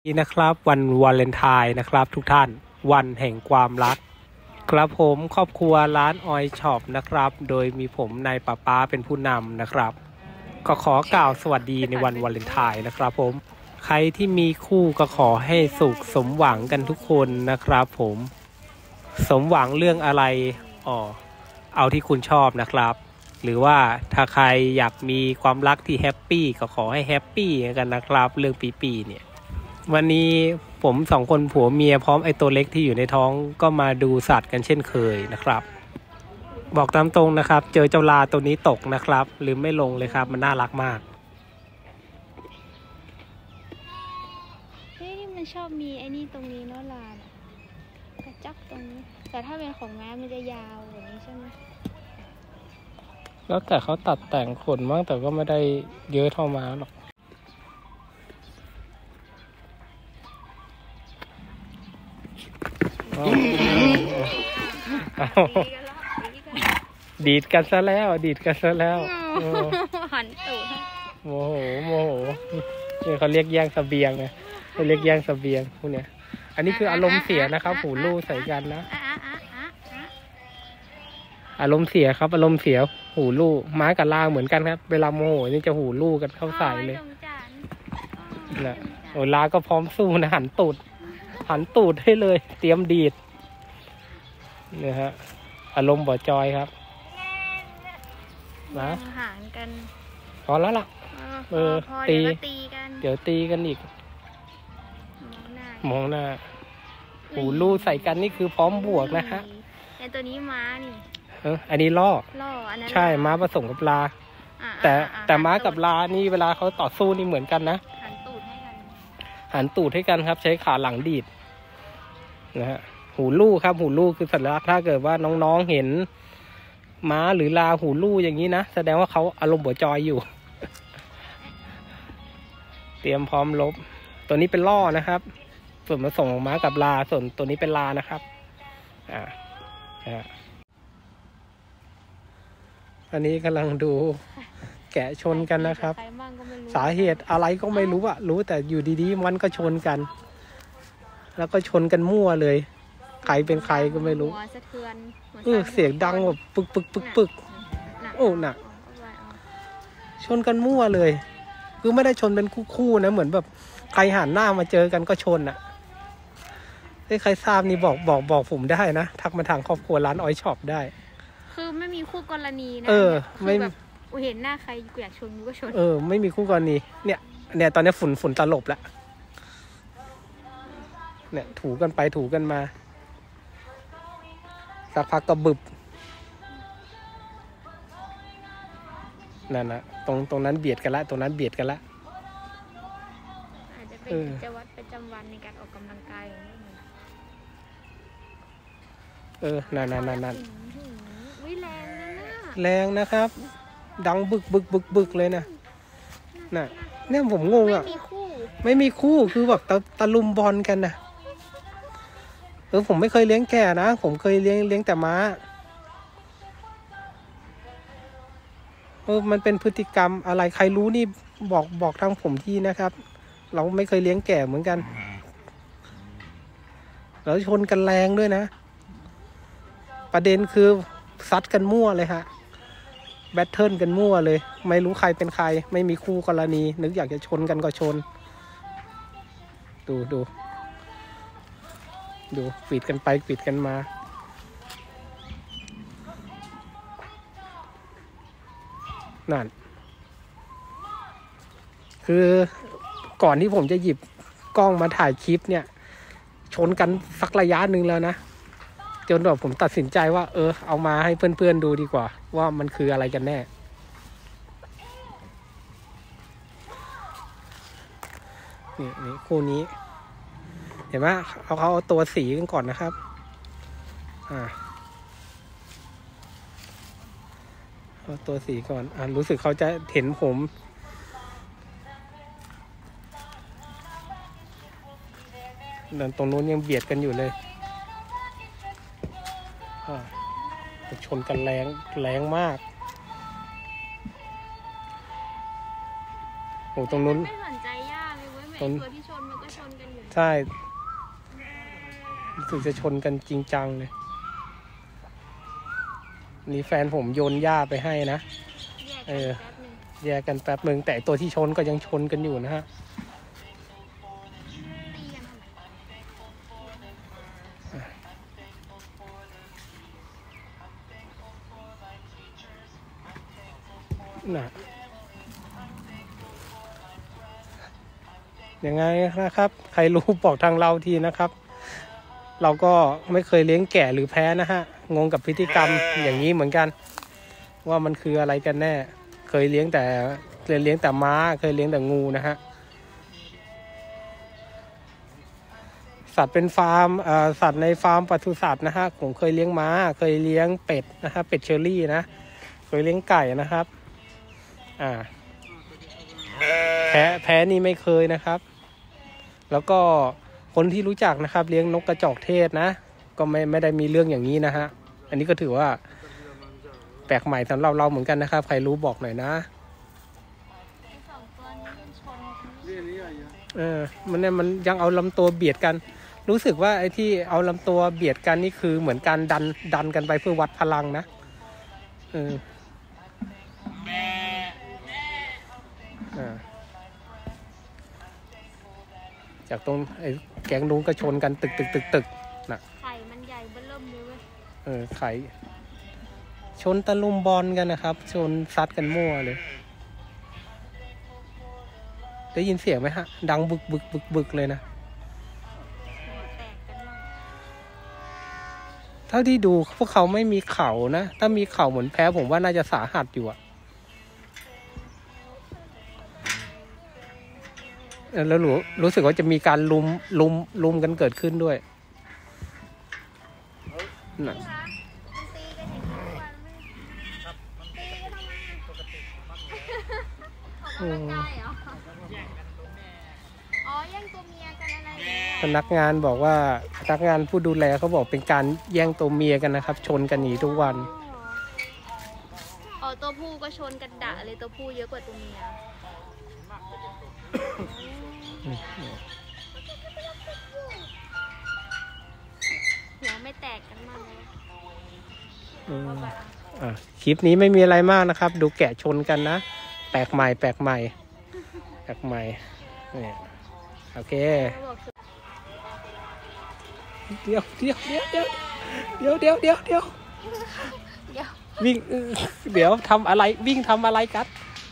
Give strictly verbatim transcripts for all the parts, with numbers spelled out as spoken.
นี่นะครับวันวาเลนไทน์นะครับทุกท่านวันแห่งความรักครับผมครอบครัวร้านออยช็อปนะครับโดยมีผมนายป้าป้าเป็นผู้นำนะครับก็ขอกล่าวสวัสดีในวันวาเลนไทน์นะครับผมใครที่มีคู่ก็ขอให้สุขสมหวังกันทุกคนนะครับผมสมหวังเรื่องอะไรอ๋อเอาที่คุณชอบนะครับหรือว่าถ้าใครอยากมีความรักที่แฮปปี้ก็ขอให้แฮปปี้กันนะครับเรื่องปีปีเนี่ยวันนี้ผมสองคนผัวเมียพร้อมไอตัวเล็กที่อยู่ในท้องก็มาดูสัตว์กันเช่นเคยนะครับบอกตามตรงนะครับเจอเจ้าลาตัวนี้ตกนะครับลืมไม่ลงเลยครับมันน่ารักมากเฮ้ยมันชอบมีไอ้นี่ตรงนี้เนาะลานกระจักตรงนี้แต่ถ้าเป็นของแม่มันจะยาวแบบนี้ใช่ไหมแล้วแต่เขาตัดแต่งขนบ้างแต่ก็ไม่ได้เยอะเท่าม้าหรอกดีดกันซะแล้วดีดกันซะแล้วหันตูดโมโหโมโหนี่เขาเรียกแย่งเสบียงไงเขาเรียกแย่งเสบียงพวกเนี้ยอันนี้คืออารมณ์เสียนะครับหูลู่ใส่กันนะอารมณ์เสียครับอารมณ์เสียหูลู่ม้ากับลาเหมือนกันครับเวลาโมโหนี่จะหูลู่กันเข้าใส่เลยนะโอ้ลาก็พร้อมสู้นะหันตูดหันตูดให้เลยเตรียมดีดเนี่ยฮะอารมณ์บ่จอยครับนะห่างกันพอแล้วล่ะเออตีเดี๋ยวตีกันอีกมองหน้าหูลู่ใส่กันนี่คือพร้อมบวกนะฮะแต่ตัวนี้ม้านี่เอออันนี้ล่อล่ออันนั้นใช่ม้าผสมกับลาแต่แต่ม้ากับลานี่เวลาเขาต่อสู้นี่เหมือนกันนะหันตูดให้กันหันตูดให้กันครับใช้ขาหลังดีดนะฮะหูลู่ครับหูลู่คือสัญลักษณ์ถ้าเกิดว่าน้องๆเห็นม้าหรือลาหูลู่อย่างนี้นะแสดงว่าเขาอารมณ์บ่จอยอยู่ เตรียมพร้อมลบตัวนี้เป็นล่อนะครับส่วนผสมของม้ากับลาส่วนตัวนี้เป็นลานะครับอ่าอ่าอันนี้กำลังดูแกะชนกันนะครับสาเหตุอะไรก็ไม่รู้อะรู้แต่อยู่ดีๆมันก็ชนกันแล้วก็ชนกันมั่วเลยใครเป็นใครก็ไม่รู้เออเสียงดังแบบปึกปึกปึกปึกโอ้หนักชนกันมั่วเลยคือไม่ได้ชนเป็นคู่ๆนะเหมือนแบบใครหันหน้ามาเจอกันก็ชนอะถ้าใครทราบนี่บอกบอกบอกผมได้นะทักมาทางครอบครัวร้านออยช็อปได้คือไม่มีคู่กรณีนะเออไม่แบบเห็นหน้าใครกูอยากชนกูก็ชนเออไม่มีคู่กรณีเนี่ยเนี่ยตอนนี้ฝุ่นฝุ่นตลบแล้วเนี่ยถูกันไปถูกันมาสักพักก็บึบนั่นนะตรงตรงนั้นเบียดกันละตรงนั้นเบียดกันละอาจจะเป็นกิจวัตรประจำวันในการออกกำลังกายอย่างนี้เออนั่นนั่นนั่นนั่นวิแรงนะแรงนะครับดังบึกบึกบึกบึกเลยนะน่ะเนี่ยผมงงอ่ะไม่มีคู่ไม่มีคู่คือแบบตะตะลุมบอลกันนะเออผมไม่เคยเลี้ยงแกะนะผมเคยเลี้ยงเลี้ยงแต่ม้าเออมันเป็นพฤติกรรมอะไรใครรู้นี่บอกบอกทางผมทีนะครับเราไม่เคยเลี้ยงแกะเหมือนกันแล้วชนกันแรงด้วยนะประเด็นคือซัดกันมั่วเลยฮะแบทเทิลกันมั่วเลยไม่รู้ใครเป็นใครไม่มีคู่กรณีนึกอยากจะชนกันก็ชนดูดูดูปิดกันไปปิดกันมานั่นคือก่อนที่ผมจะหยิบกล้องมาถ่ายคลิปเนี่ยชนกันสักระยะหนึ่งแล้วนะจนแบบผมตัดสินใจว่าเออเอามาให้เพื่อนๆดูดีกว่าว่ามันคืออะไรกันแน่นี่นี่คู่นี้เห็นไหมเอาเขาเอาตัวสีกันก่อนนะครับอ่าเอาตัวสีก่อนอ่ารู้สึกเขาจะเห็นผมนั่นตรงนู้นยังเบียดกันอยู่เลยชนกันแรงแรงมากโอ้ตรงนู้นไม่สนใจย่าเลยเว้ยไอ้ตัวที่ชนมันก็ชนกันอยู่ใช่รู้สึกจะชนกันจริงจังเลยนี่แฟนผมโยนหญ้าไปให้นะเออแยกกันแป๊บหนึ่งแต่ตัวที่ชนก็ยังชนกันอยู่นะฮะน่ะยังไงนะครับ ใครรู้บอกทางเราทีนะครับ เราก็ไม่เคยเลี้ยงแกะหรือแพ้นะฮะงงกับพฤติกรรมอย่างนี้เหมือนกันว่ามันคืออะไรกันแน่เคยเลี้ยงแต่เคยเลี้ยงแต่ม้าเคยเลี้ยงแต่งูนะฮะสัตว์เป็นฟาร์มสัตว์ในฟาร์มปศุสัตว์นะฮะผมเคยเลี้ยงม้าเคยเลี้ยงเป็ดนะฮะเป็ดเชอรี่นะเคยเลี้ยงไก่นะครับอ่าแพ้แพ้นี่ไม่เคยนะครับแล้วก็คนที่รู้จักนะครับเลี้ยงนกกระจอกเทศนะก็ไม่ไม่ได้มีเรื่องอย่างนี้นะฮะอันนี้ก็ถือว่าแปลกใหม่สำหรับเราเหมือนกันนะครับใครรู้บอกหน่อยนะเออมันเนี่ยมันยังเอาลำตัวเบียดกันรู้สึกว่าไอ้ที่เอาลำตัวเบียดกันนี่คือเหมือนการดันดันกันไปเพื่อวัดพลังนะเอออ่าจากตรงไอ้แกงลุงก็ชนกันตึกตึกตึกตึกนะไข่มันใหญ่เบ้อเริ่มเลยเว้ยเออไข่ชนตะลุมบอลกันนะครับชนซัดกันมั่วเลยได้ยินเสียงไหมฮะดังบึกบึกบึกบึกเลยนะเท่าที่ดูพวกเขาไม่มีเข่านะถ้ามีเข่าเหมือนแพ้ผมว่าน่าจะสาหัสอยู่อะแล้วรู้รู้สึกว่าจะมีการลุมลุมลุมกันเกิดขึ้นด้วยน่ะพนักงานบอกว่าพนักงานผู้ดูแลเขาบอกเป็นการแย่งตัวเมียกันนะครับชนกันหนีทุกวันอ๋อตัวผู้ก็ชนกันด่าเลยตัวผู้เยอะกว่าตัวเมียหัวไม่แตกกันมากเลยอ่ะคลิปนี้ไม่มีอะไรมากนะครับดูแกะชนกันนะแปลกใหม่แปลกใหม่แปลกใหม่เนี่ยโอเคเดี๋ยวเดี๋ยวเดี๋ยวเดี๋ยวเดี๋ยวเดี๋ยวเดี๋ยวเดี๋ยววิ่งเดี๋ยวทำอะไรวิ่งทำอะไรกัน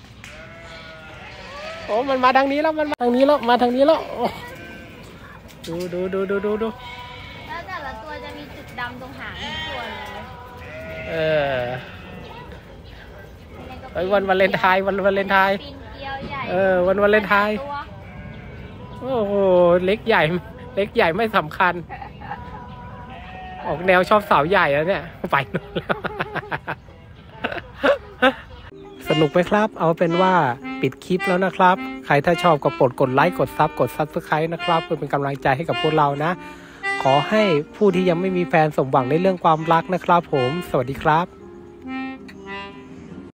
โอ้มันมาทางนี้แล้วมันมาทางนี้แล้วมาทางนี้แล้วดูดูดูดูดูดูแล้วแต่ละตัวจะมีจุดดำตรงหางตัวเลยเออไอ้วันวาเลนไทน์วันวาเลนไทน์เออวันวาเลนไทน์โอ้โหเล็กใหญ่เล็กใหญ่ไม่สำคัญออกแนวชอบสาวใหญ่แล้วเนี่ยไปนู่นแล้วสนุกไหมครับเอาเป็นว่าปิดคลิปแล้วนะครับใครถ้าชอบก็กดกดไลค์กดซับกดซับสไครต์นะครับเพื่อเป็นกำลังใจให้กับพวกเรานะขอให้ผู้ที่ยังไม่มีแฟนสมหวังในเรื่องความรักนะครับผมสวัสดีครับ